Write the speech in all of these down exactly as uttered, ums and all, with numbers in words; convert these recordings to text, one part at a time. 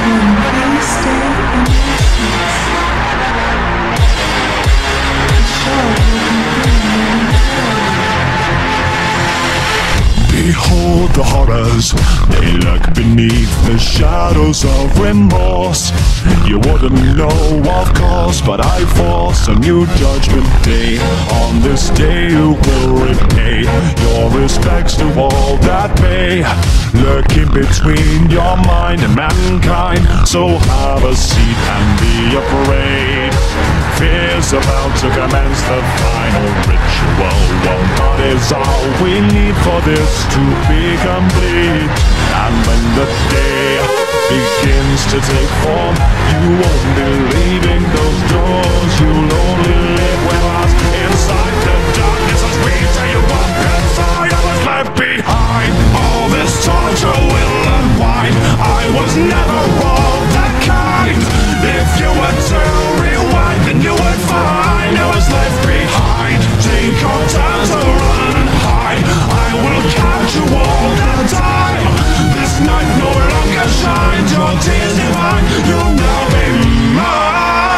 Behold the horrors, they lurk beneath the shadows of remorse. You wouldn't know, of course, but I force a new judgment day. On this day you will repay your respects to all that may lurking between your mind and mankind. So have a seat and be afraid. Fear's about to commence the final ritual. One thought is all we need for this to be complete. And when the day begins to take form, you won't be leaving those doors. You'll only live with us inside the darkness as we tell you what inside I was left behind. All this torture will unwind. I was never all that kind. If you were to rewind, then you would find I was left behind. Take your time to run and hide. I will catch you all the time. This night no longer shines. Your tears divine. You'll now be mine.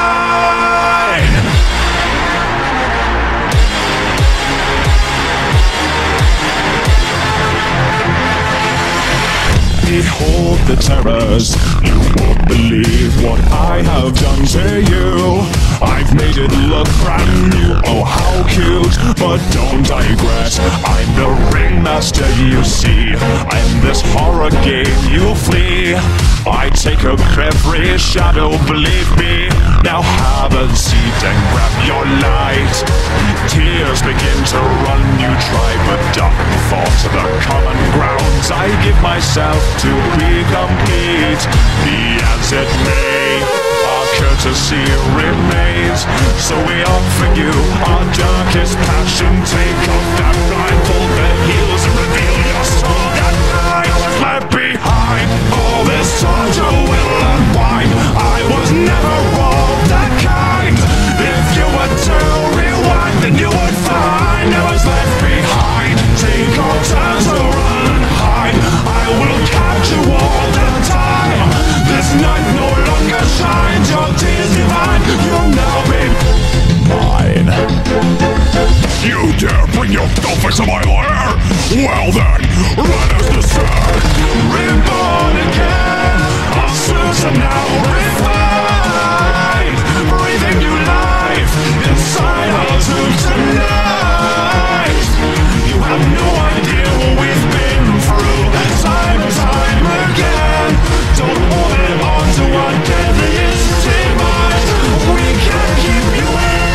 Behold the terrors. You won't believe what I have done to you. I've made it look brand new. Oh, how cute, but don't digress. I'm the ringmaster, you see. I'm this horror game you flee. I take up every shadow, believe me. Now have a seat and grab your light. Tears begin to run, you try, but don't fall to the common grounds. I give myself to be complete. Be as it may, our courtesy remains. So we offer you our darkest passion. Take off that blindfold that heals and reveal your soul. That night was left behind. All this torture will unwind. I was never all that kind. If you were to rewind, then you would find I was left behind. Take all time to run and hide. I will catch you all the time. This night no longer shines. Your tears divine. You'll now be mine. You dare bring your dolphins to my lair? Well then, run as the sun. Reborn again. Our souls are now refined. Breathing new life inside our tubes tonight. You have no idea what we've been through. Time and time again. Don't hold it on to our deadliest demise. We can't keep you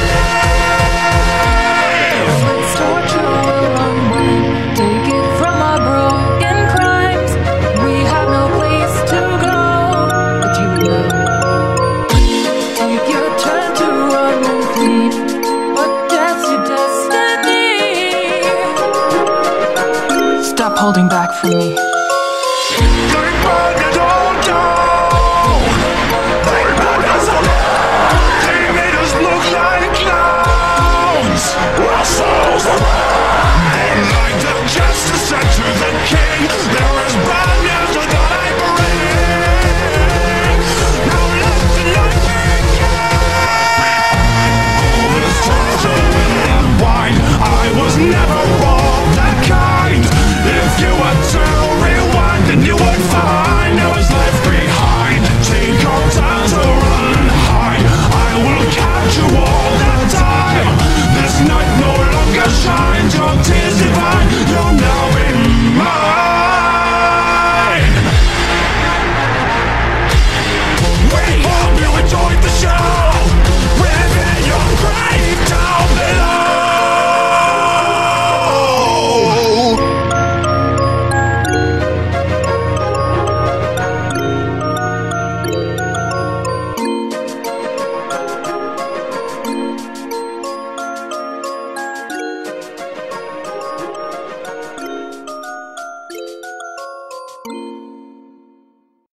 alive. This torture will unwind. Take it from our broken crimes. We have no place to go but you know. Take your turn to run and flee, but death's your destiny. Stop holding back from me.